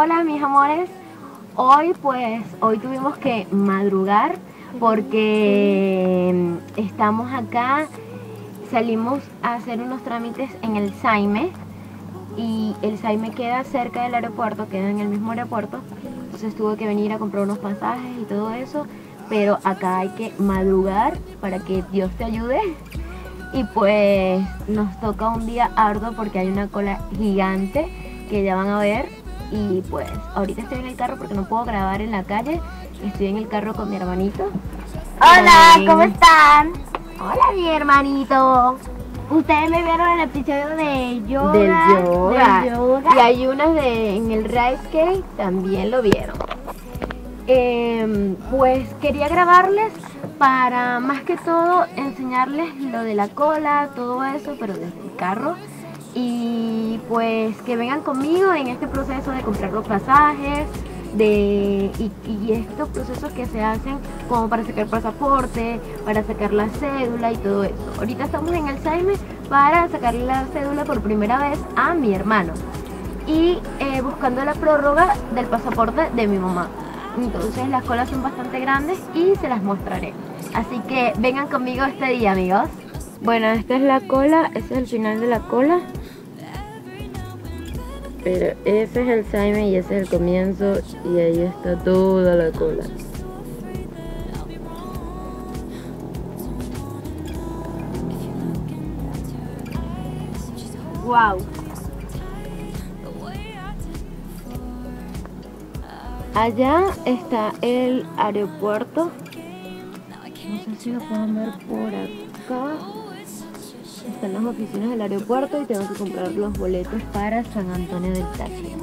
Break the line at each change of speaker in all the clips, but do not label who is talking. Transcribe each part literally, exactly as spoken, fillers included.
Hola mis amores, hoy pues, hoy tuvimos que madrugar porque estamos acá, salimos a hacer unos trámites en el Saime y el Saime queda cerca del aeropuerto, queda en el mismo aeropuerto, entonces tuve que venir a comprar unos pasajes y todo eso, pero acá hay que madrugar para que Dios te ayude. Y pues nos toca un día arduo porque hay una cola gigante que ya van a ver. Y pues ahorita estoy en el carro porque no puedo grabar en la calle. Estoy en el carro con mi hermanito.
Hola, ¿cómo están?
Hola mi hermanito.
Ustedes me vieron en el episodio de yoga.
Del yoga.
Del yoga.
Y hay unas de en el Rice Cake, también lo vieron. Eh, pues quería grabarles para más que todo enseñarles lo de la cola, todo eso, pero desde el carro. Y pues que vengan conmigo en este proceso de comprar los pasajes de, y, y estos procesos que se hacen como para sacar pasaporte, para sacar la cédula y todo eso. Ahorita estamos en el Saime para sacar la cédula por primera vez a mi hermano y eh, buscando la prórroga del pasaporte de mi mamá. Entonces las colas son bastante grandes y se las mostraré. Así que vengan conmigo este día, amigos. Bueno, esta es la cola, este es el final de la cola. Pero ese es el Saime y ese es el comienzo y ahí está toda la cola.
Wow.
Allá está el aeropuerto. No sé si lo pueden ver por acá. Están las oficinas del aeropuerto y tengo que comprar los boletos para San Antonio del Táchira.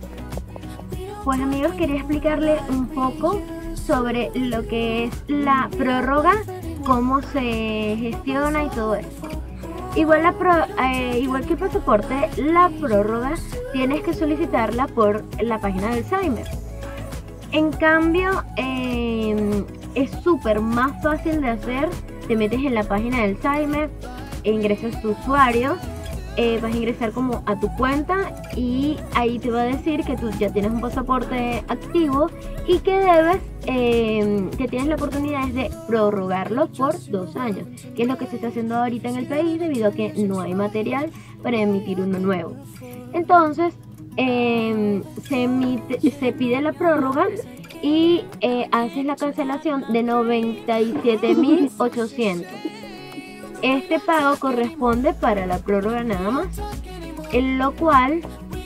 Pues amigos, quería explicarles un poco sobre lo que es la prórroga, cómo se gestiona y todo eso. Igual, la pro, eh, igual que el pasaporte, la prórroga tienes que solicitarla por la página del Saime. En cambio, eh, es súper más fácil de hacer. Te metes en la página del Saime, e ingresas tu usuario, eh, vas a ingresar como a tu cuenta y ahí te va a decir que tú ya tienes un pasaporte activo y que debes, eh, que tienes la oportunidad de prorrogarlo por dos años, que es lo que se está haciendo ahorita en el país debido a que no hay material para emitir uno nuevo. Entonces, eh, se, emite, se pide la prórroga y eh, haces la cancelación de noventa y siete mil ochocientos. Este pago corresponde para la prórroga nada más, en lo cual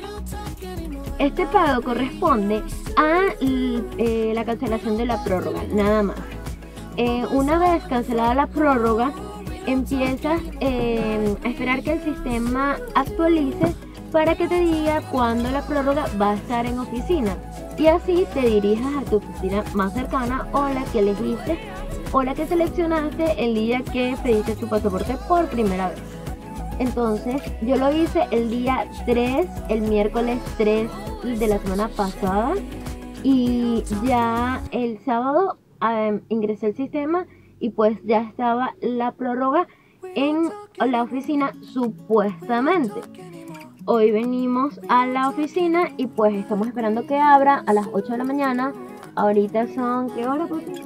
este pago corresponde a eh, la cancelación de la prórroga nada más. Eh, una vez cancelada la prórroga, empiezas eh, a esperar que el sistema actualice para que te diga cuándo la prórroga va a estar en oficina y así te dirijas a tu oficina más cercana o la que elegiste o la que seleccionaste el día que pediste tu pasaporte por primera vez. Entonces yo lo hice el día tres, el miércoles tres de la semana pasada, y ya el sábado eh, ingresé al sistema y pues ya estaba la prórroga en la oficina supuestamente. Hoy venimos a la oficina y pues estamos esperando que abra a las ocho de la mañana. Ahorita son, ¿qué hora, papi?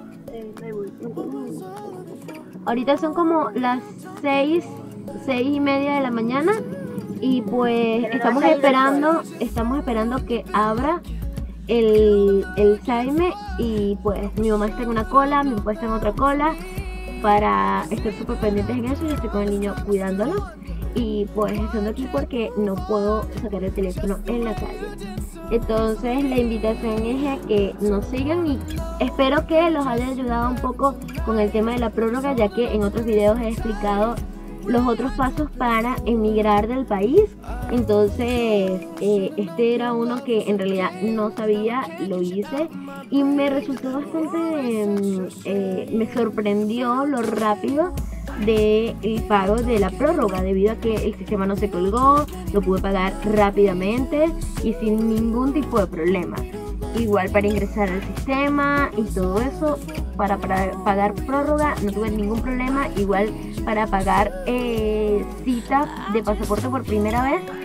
Ahorita son como las seis, seis y media de la mañana y pues estamos esperando, estamos esperando que abra el, el Saime y pues mi mamá está en una cola, mi papá está en otra cola para estar súper pendientes en eso y estoy con el niño cuidándolo y pues estando aquí porque no puedo sacar el teléfono en la calle. Entonces la invitación es a que nos sigan y espero que los haya ayudado un poco con el tema de la prórroga, ya que en otros videos he explicado los otros pasos para emigrar del país. Entonces eh, este era uno que en realidad no sabía, lo hice y me resultó bastante, eh, eh, me sorprendió lo rápido del pago de la prórroga debido a que el sistema no se colgó, lo pude pagar rápidamente y sin ningún tipo de problema. Igual para ingresar al sistema y todo eso, para, para pagar prórroga no tuve ningún problema. Igual para pagar eh, cita de pasaporte por primera vez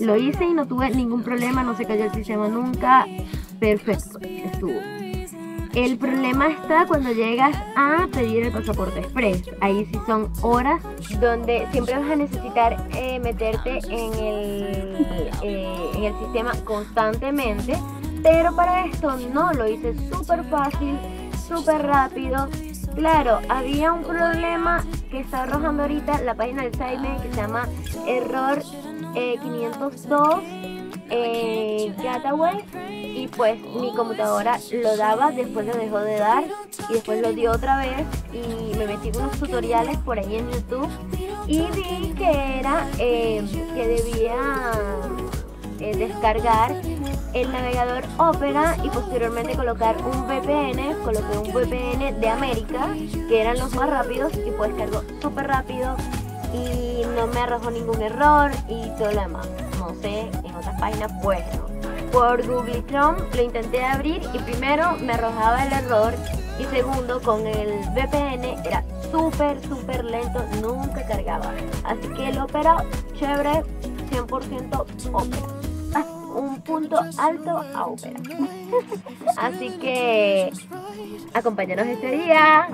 Lo hice y no tuve ningún problema, no se cayó el sistema nunca. Perfecto, estuvo. El problema está cuando llegas a pedir el pasaporte express. Ahí sí son horas donde siempre vas a necesitar eh, meterte en el, eh, en el sistema constantemente. Pero para esto no, lo hice súper fácil, súper rápido. Claro, había un problema que está arrojando ahorita la página del Sidemen que se llama error eh, quinientos dos eh, Gateway, y pues mi computadora lo daba, después lo dejó de dar y después lo dio otra vez, y me metí con unos tutoriales por ahí en YouTube y vi que era eh, que debía eh, descargar el navegador Opera y posteriormente colocar un V P N. Coloqué un V P N de América, que eran los más rápidos, y pues cargó súper rápido y no me arrojó ningún error y todo lo demás. No sé, en otras páginas pues no. Por Google Chrome lo intenté abrir y primero me arrojaba el error, y segundo con el V P N era súper súper lento, nunca cargaba. Así que el Opera, chévere, cien por ciento Opera. Un punto alto a Opera. Así que acompáñanos este día.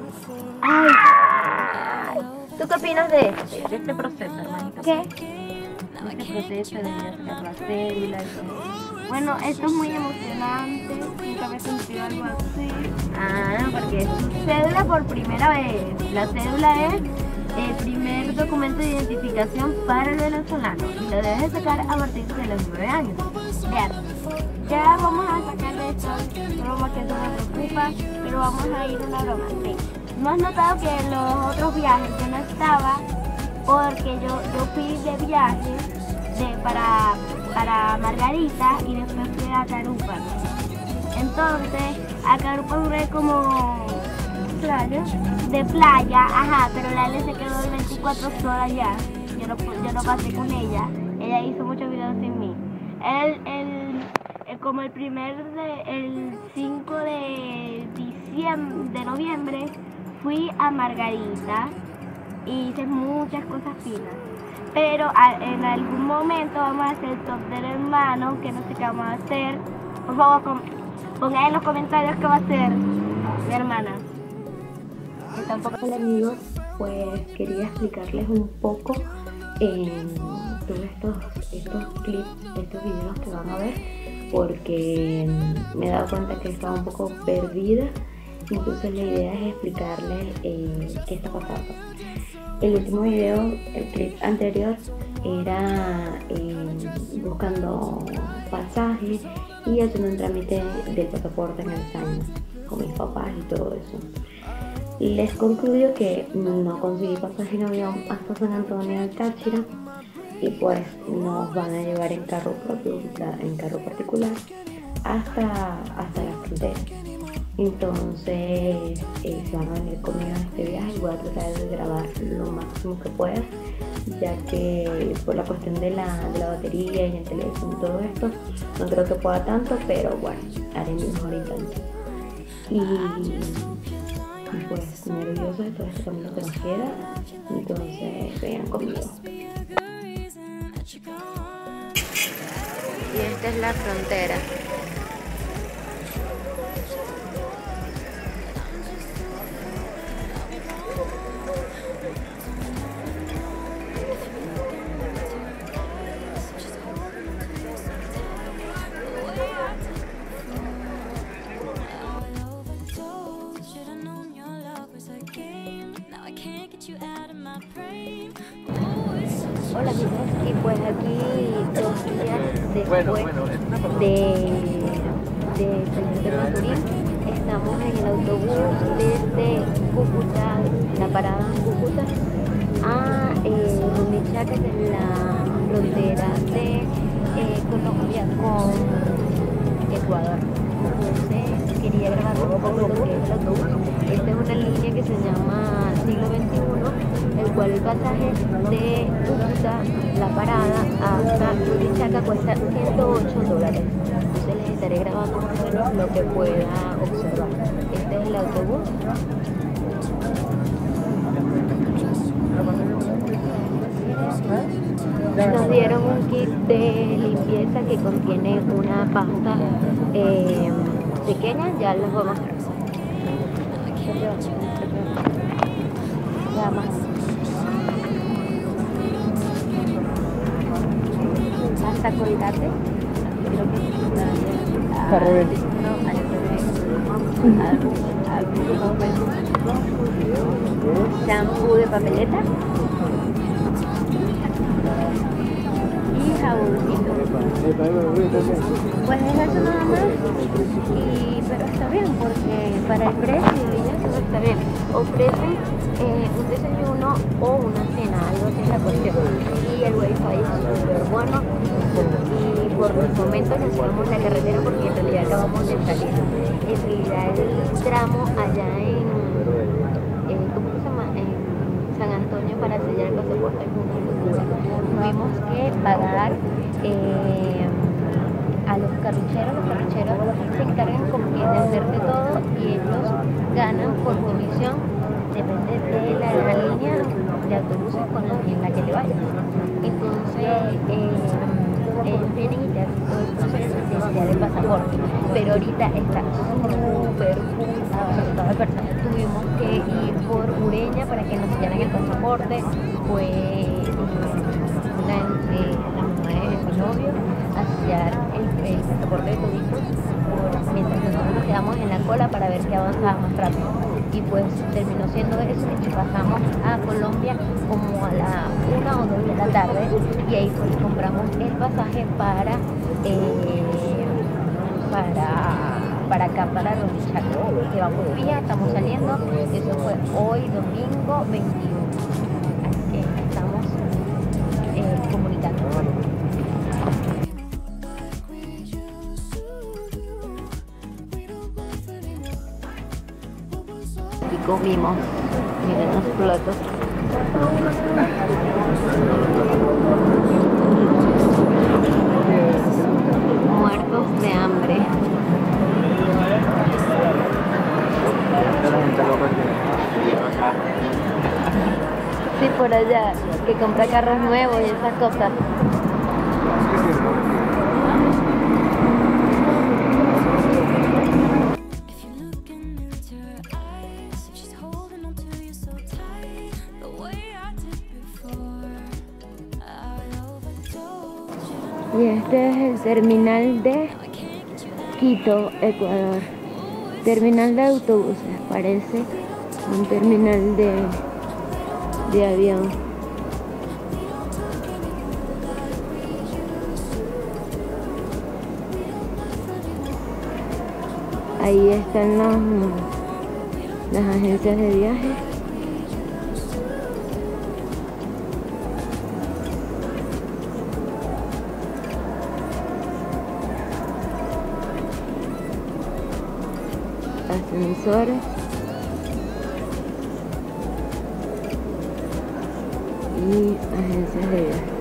Ay, ¿tú qué opinas de este, de este proceso, hermanito?
¿Qué?
De este proceso de ir a sacar la cédula y todo.
Bueno, esto es muy emocionante. Nunca me he sentido algo así.
Ah, porque es cédula por primera vez. La cédula es el primer documento de identificación para el venezolano y lo debes de sacar a partir de los nueve años.
Vean, ya vamos a sacar de esto, broma que eso me preocupa, pero vamos a ir a una broma. Sí. ¿No has notado que en los otros viajes yo no estaba? Porque yo, yo fui de viaje de, para, para Margarita y después fui a Carupa. Entonces, a Carupa duré como playa, de playa, ajá, pero la L se quedó de veinticuatro horas ya. Yo no, yo no pasé con ella. Ella hizo muchos videos sin mí. El, el, el, como el primer de, el cinco de diciembre, de noviembre, fui a Margarita y hice muchas cosas finas. Pero a, en algún momento vamos a hacer el top del hermano, que no sé qué vamos a hacer. Por favor, con, pongan en los comentarios qué va a hacer mi hermana.
Hola amigos, pues quería explicarles un poco eh, todos estos, estos clips, estos videos que van a ver, porque me he dado cuenta que estaba un poco perdida. Entonces la idea es explicarles eh, qué está pasando. El último video, el clip anterior, era eh, buscando pasajes y haciendo un trámite del pasaporte en el Sidemen con mis papás y todo eso. Les concluyo que no conseguí pasaje en avión hasta San Antonio del Táchira, y pues nos van a llevar en carro propio, en carro particular, hasta, hasta la frontera. Entonces eh, se van a venir conmigo en este viaje y voy a tratar de grabar lo máximo que pueda, ya que por la cuestión de la, de la batería y el teléfono y todo esto, no creo que pueda tanto, pero bueno, haré mi mejor intento. Y pues nervioso de todo este camino que nos queda, entonces vengan conmigo. Y esta es la frontera. Hola chicos, y pues aquí dos días después de, de salir de Maturín, estamos en el autobús desde Cúcuta, la parada en Cúcuta, a eh, Rumichaca, que es la frontera de eh, Colombia con Ecuador. Entonces quería grabar un poco lo que es el autobús. Esta es una línea que se llama Siglo veintiuno, el cual el pasaje de Cúcuta, la parada, hasta Rumichaca cuesta ciento ocho dólares. Entonces les estaré grabando más o menos lo que pueda observar. Este es el autobús. Nos dieron un kit de limpieza que contiene una pasta eh, pequeña. Ya les voy a mostrar. Ya más. Hasta colgate. Creo que está al revés. No, al revés. Shampoo de papeleta y jaboncito. Pues es eso nada más. Y, pero está bien porque para el precio y eso está bien. Ofrecen eh, un desayuno o una cena, algo así es la cuestión. Y el wifi es súper bueno. Y por los momentos nos llevamos la carretera porque en realidad acabamos de salir. En realidad el tramo allá en, en ¿cómo se llama? En San Antonio para sellar el pasaporte es una locura. Tuvimos que pagar eh, a los carrucheros. Los carrucheros se encargan como que de hacerte todo y ellos ganan por comisión, depende de la, la línea de autobuses con la, en la que te vayas. Entonces eh, ellos vienen y te hacen todo el proceso de sellar el pasaporte, pero ahorita está súper abarrotado de personas. Tuvimos que ir por Ureña para que nos sellaran el pasaporte. Fue eh, una, eh, la mamá de mi novio a sellar el, el pasaporte de toditos, mientras nosotros nos quedamos en la cola para ver si avanzaba más rápido. Y pues terminó siendo eso y pasamos a Colombia como a la una o dos de la tarde y ahí pues compramos el pasaje para eh, para para acá, para Rumichaca, que vamos vía, estamos saliendo. Eso fue hoy domingo veintiuno, así que estamos eh, comunicando. Y comimos, miren los platos. Muertos de hambre. Sí, por allá, que compra carros nuevos y esas cosas. Y este es el terminal de Quito, Ecuador. Terminal de autobuses, parece un terminal de, de avión. Ahí están las, las agencias de viaje. Ascensores y agencias de viaje.